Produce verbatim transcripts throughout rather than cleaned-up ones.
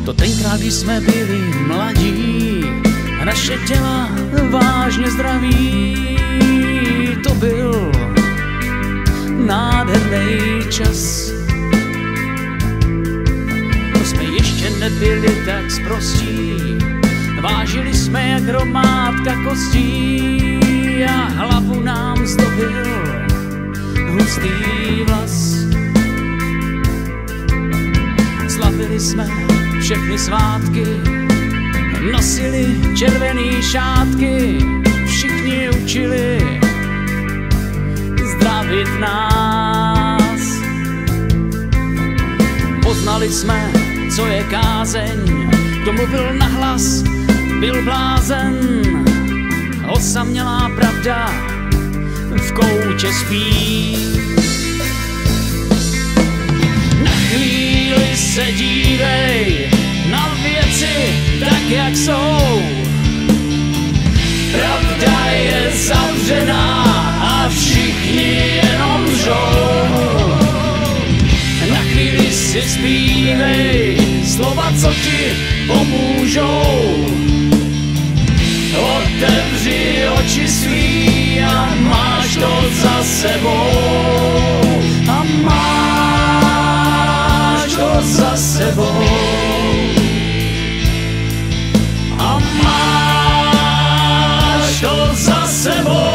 To tenkrát, když jsme byli mladí a naše těla vážně zdraví. To byl nádherný čas. To jsme ještě nebyli tak sprostí, vážili jsme jak hromádka kostí a hlavu nám zdobil hustý vlas. Slavili jsme všechny svátky, nosili červený šátky, všichni učili zdravit nás. Poznali jsme, co je kázeň, kdo mluvil nahlas, byl blázen. Osamělá pravda v koutě spí. Na chvíli se dívej na věci tak, jak jsou. Pravda je zavřená a všichni jenom žou. Na chvíli si zpívej slova, co ti pomůžou. Otevři oči svý a máš to za sebou. A máš to za sebou. A máš to za sebou.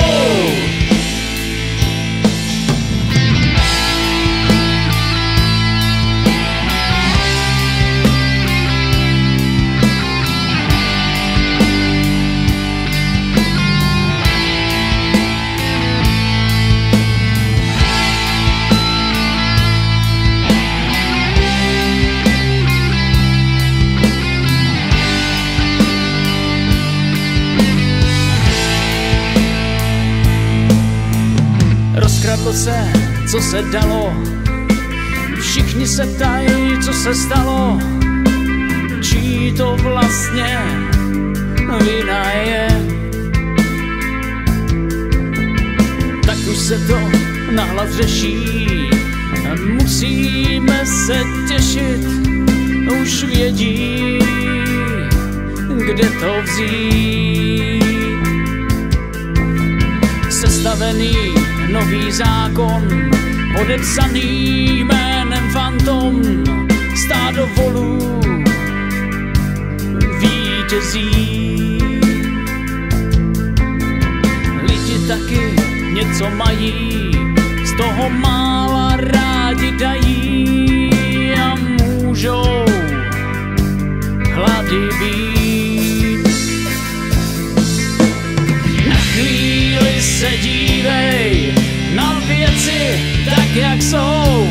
Rozkradlo se, co se dalo, všichni se ptají, co se stalo, čí to vlastně vina je. Tak už se to nahlas řeší, musíme se těšit, už vědí, kde to vzít. Sestavený nový zákon, podepsaný jménem Fantom, stádo volů vítězí. Lidi taky něco mají, z toho mála rádi dají a můžou hlady být. Na chvíli se dívej na věci tak, jak jsou.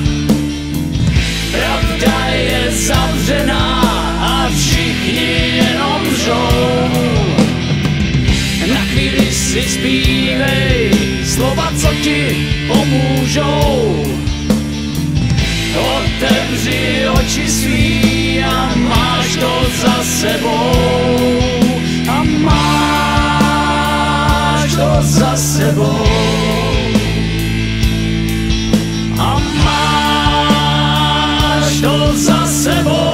Pravda je zavřená a všichni jenom žou. Na chvíli si zpívej slova, co ti pomůžou. Otevři oči svý a máš to za sebou. A máš to za sebou. A máš to za sebou.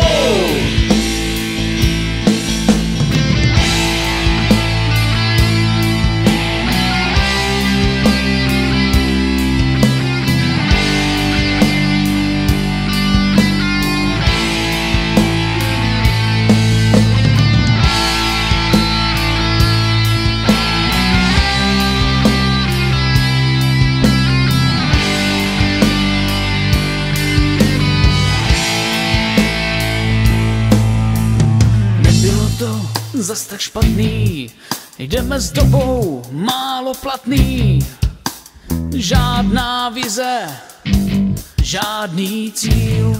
Zas tak špatný, jdeme s dobou málo platný. Žádná vize, žádný cíl.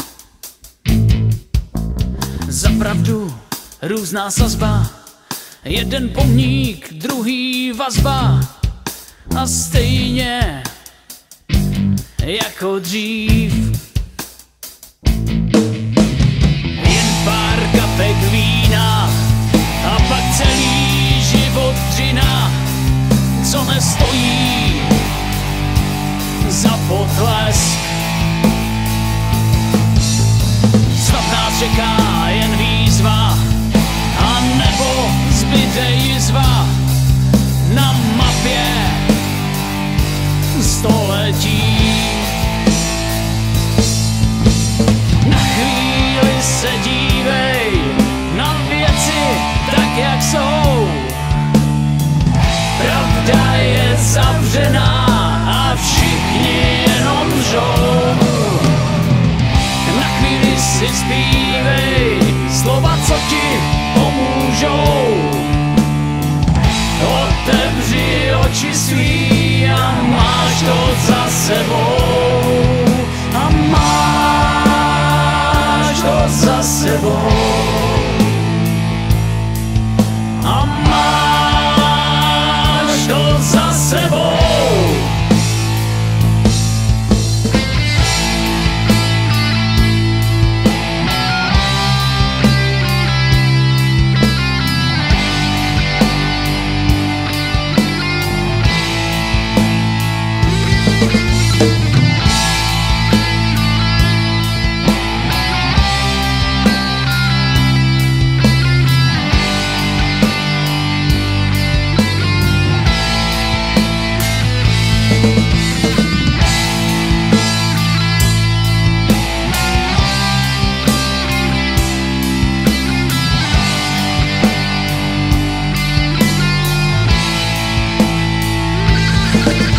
Za pravdu různá sazba, jeden pomník, druhý vazba. A stejně jako dřív jen pár kapek vína a pak celý život dřina, co nestojí za potlesk. Snad nás čeká jen výzva, a nebo zbyde jizva na mapě století. Na chvíli se dívej na věci tak, jak jsou. Pravda je zavřená a všichni jenom lžou. Na chvíli si zpívej slova, co ti pomůžou. Otevři oči svý a máš to za sebou. A máš to za sebou. A máš to za sebou. We'll be right back.